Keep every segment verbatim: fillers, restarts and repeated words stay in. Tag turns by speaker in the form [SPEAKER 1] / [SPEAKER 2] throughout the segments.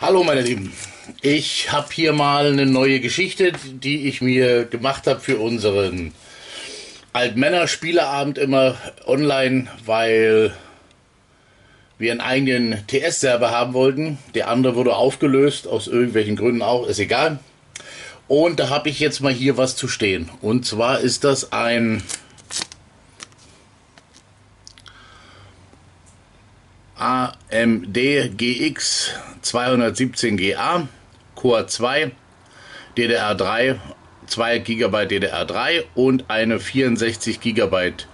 [SPEAKER 1] Hallo meine Lieben, ich habe hier mal eine neue Geschichte, die ich mir gemacht habe für unseren Altmänner-Spieleabend immer online, weil wir einen eigenen T S-Server haben wollten. Der andere wurde aufgelöst, aus irgendwelchen Gründen auch, ist egal. Und da habe ich jetzt mal hier was zu stehen. Und zwar ist das ein A M D G X zweihundertsiebzehn G A, Core zwei, D D R drei, zwei Gigabyte D D R drei und eine vierundsechzig Gigabyte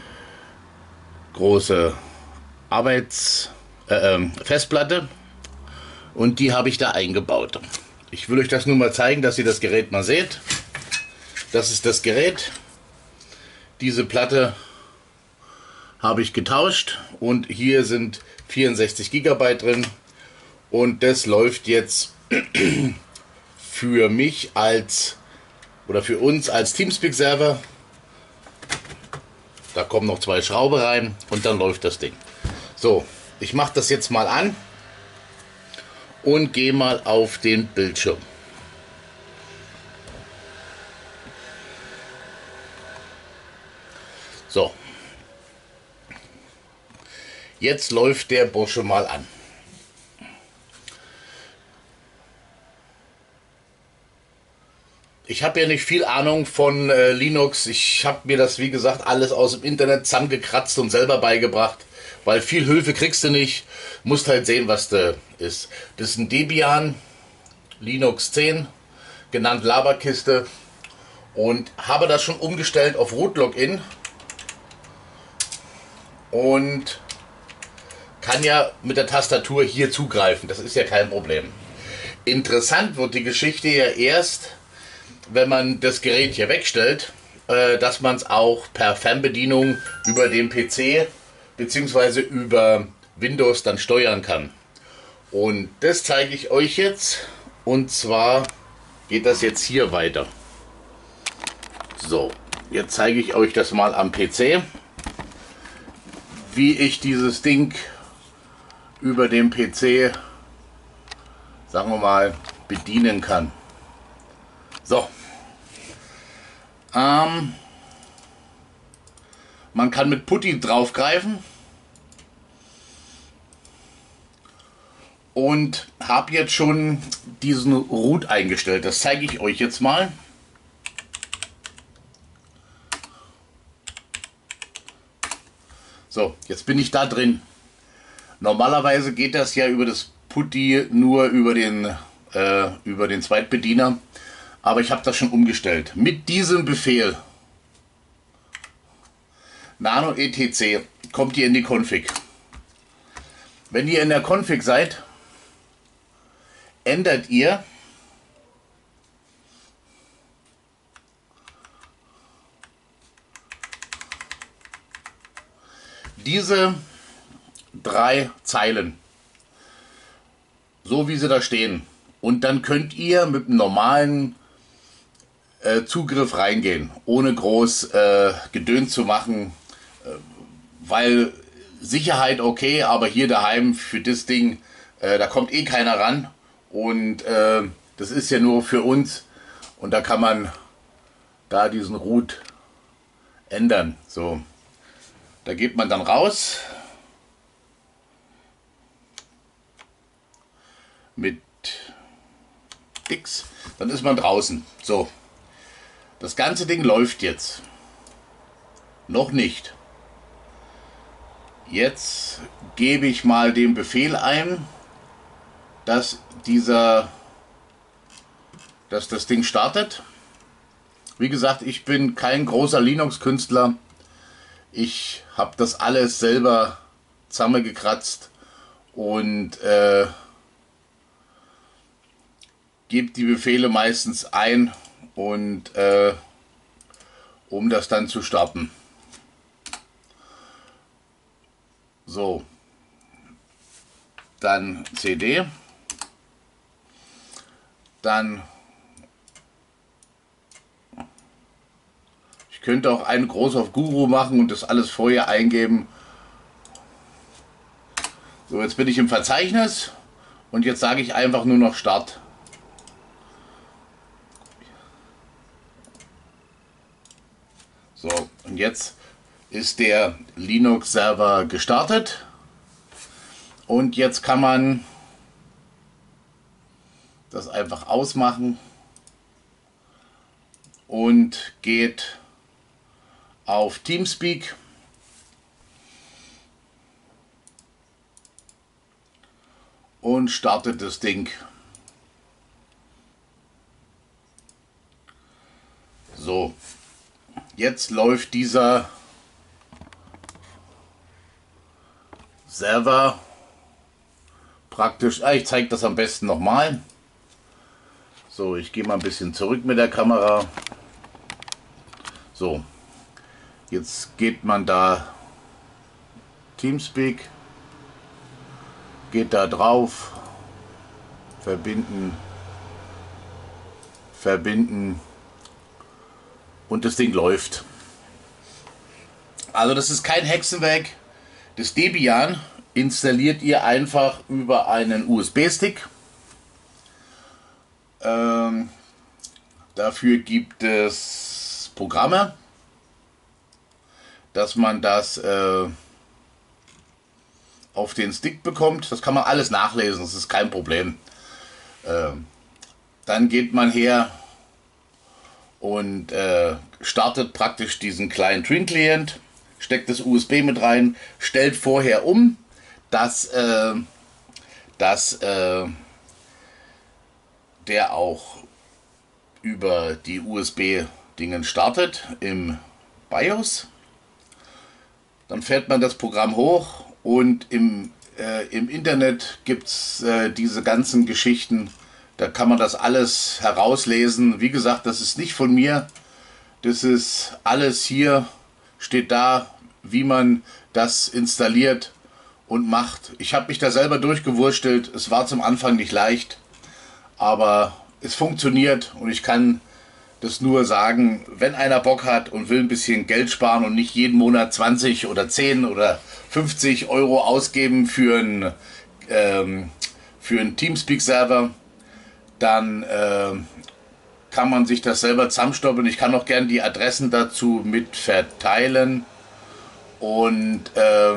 [SPEAKER 1] große Arbeits äh, ähm, Festplatte, und die habe ich da eingebaut. Ich will euch das nur mal zeigen, dass ihr das Gerät mal seht. Das ist das Gerät. Diese Platte habe ich getauscht und hier sind vierundsechzig Gigabyte drin, und das läuft jetzt für mich als oder für uns als Teamspeak-Server. Da kommen noch zwei Schrauben rein und dann läuft das Ding. So, ich mache das jetzt mal an und gehe mal auf den Bildschirm. So, jetzt läuft der Bursche mal an. Ich habe ja nicht viel Ahnung von äh, Linux. Ich habe mir das, wie gesagt, alles aus dem Internet zusammengekratzt und selber beigebracht, weil viel Hilfe kriegst du nicht. Musst halt sehen, was da ist. Das ist ein Debian Linux zehn, genannt Laberkiste, und habe das schon umgestellt auf Root Login und kann ja mit der Tastatur hier zugreifen. Das ist ja kein Problem. Interessant wird die Geschichte ja erst, wenn man das Gerät hier wegstellt, äh, dass man es auch per Fernbedienung über den P C bzw. über Windows dann steuern kann. Und das zeige ich euch jetzt, und zwar geht das jetzt hier weiter. So, jetzt zeige ich euch das mal am P C, wie ich dieses Ding über den P C, sagen wir mal, bedienen kann. So, ähm, man kann mit Putty draufgreifen und habe jetzt schon diesen Root eingestellt. Das zeige ich euch jetzt mal. So, jetzt bin ich da drin. Normalerweise geht das ja über das Putty nur über den, äh, über den Zweitbediener. Aber ich habe das schon umgestellt. Mit diesem Befehl nano etc kommt ihr in die Config. Wenn ihr in der Config seid, ändert ihr diese drei Zeilen, so wie sie da stehen. Und dann könnt ihr mit einem normalen äh, Zugriff reingehen, ohne groß äh, Gedöns zu machen, äh, weil Sicherheit okay, aber hier daheim für das Ding, äh, da kommt eh keiner ran, und äh, das ist ja nur für uns, und da kann man da diesen Root ändern. So, da geht man dann raus mit X, dann ist man draußen. So, das ganze Ding läuft jetzt. Noch nicht. Jetzt gebe ich mal den Befehl ein, dass dieser, dass das Ding startet. Wie gesagt, ich bin kein großer Linux-Künstler. Ich habe das alles selber zusammengekratzt und äh, gebe die Befehle meistens ein, und äh, um das dann zu starten. So, dann C D, dann ich könnte auch einen Groß auf Guru machen und das alles vorher eingeben. So, jetzt bin ich im Verzeichnis Und jetzt sage ich einfach nur noch Start. So, und jetzt ist der Linux-Server gestartet. Und jetzt kann man das einfach ausmachen und geht auf Teamspeak und startet das Ding. So, jetzt läuft dieser Server praktisch. Ich zeige das am besten nochmal. So, ich gehe mal ein bisschen zurück mit der Kamera. So, jetzt geht man da Teamspeak, geht da drauf, verbinden, verbinden und das Ding läuft. Also das ist kein Hexenwerk. Das Debian installiert ihr einfach über einen U S B-Stick. Ähm, dafür gibt es Programme, dass man das äh, auf den Stick bekommt. Das kann man alles nachlesen, das ist kein Problem. Ähm, dann geht man her und äh, startet praktisch diesen kleinen Trin-Client, steckt das U S B mit rein, stellt vorher um, dass, äh, dass äh, der auch über die U S B-Dingen startet im BIOS. Dann fährt man das Programm hoch und im, äh, im Internet gibt es äh, diese ganzen Geschichten. Da kann man das alles herauslesen. Wie gesagt, das ist nicht von mir. Das ist alles hier, steht da, wie man das installiert und macht. Ich habe mich da selber durchgewurstelt. Es war zum Anfang nicht leicht, aber es funktioniert und ich kann das nur sagen, wenn einer Bock hat und will ein bisschen Geld sparen und nicht jeden Monat zwanzig oder zehn oder fünfzig Euro ausgeben für einen, ähm, für einen Teamspeak-Server, dann äh, kann man sich das selber zusammenstoppen. Ich kann auch gerne die Adressen dazu mit verteilen und äh,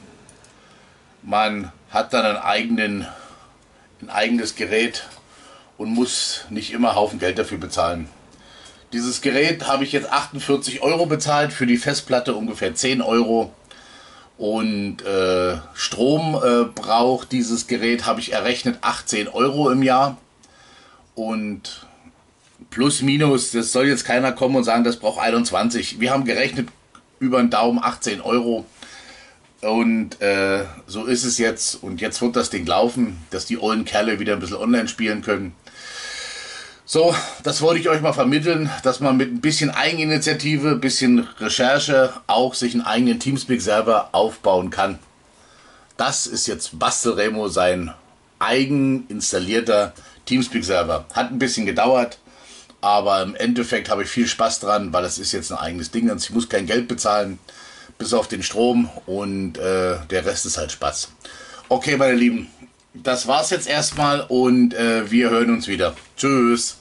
[SPEAKER 1] man hat dann einen eigenen, ein eigenes Gerät und muss nicht immer Haufen Geld dafür bezahlen. Dieses Gerät habe ich jetzt achtundvierzig Euro bezahlt, für die Festplatte ungefähr zehn Euro. Und äh, Strom äh, braucht dieses Gerät, habe ich errechnet, achtzehn Euro im Jahr. Und plus minus, das soll jetzt keiner kommen und sagen, das braucht einundzwanzig. Wir haben gerechnet über den Daumen achtzehn Euro. Und äh, so ist es jetzt. Und jetzt wird das Ding laufen, dass die ollen Kerle wieder ein bisschen online spielen können. So, das wollte ich euch mal vermitteln, dass man mit ein bisschen Eigeninitiative, ein bisschen Recherche auch sich einen eigenen Teamspeak-Server aufbauen kann. Das ist jetzt Bastelremo, sein eigen installierter Teamspeak-Server. Hat ein bisschen gedauert, aber im Endeffekt habe ich viel Spaß dran, weil es ist jetzt ein eigenes Ding. Ich muss kein Geld bezahlen, bis auf den Strom und äh, der Rest ist halt Spaß. Okay, meine Lieben, das war's jetzt erstmal und äh, wir hören uns wieder. Tschüss.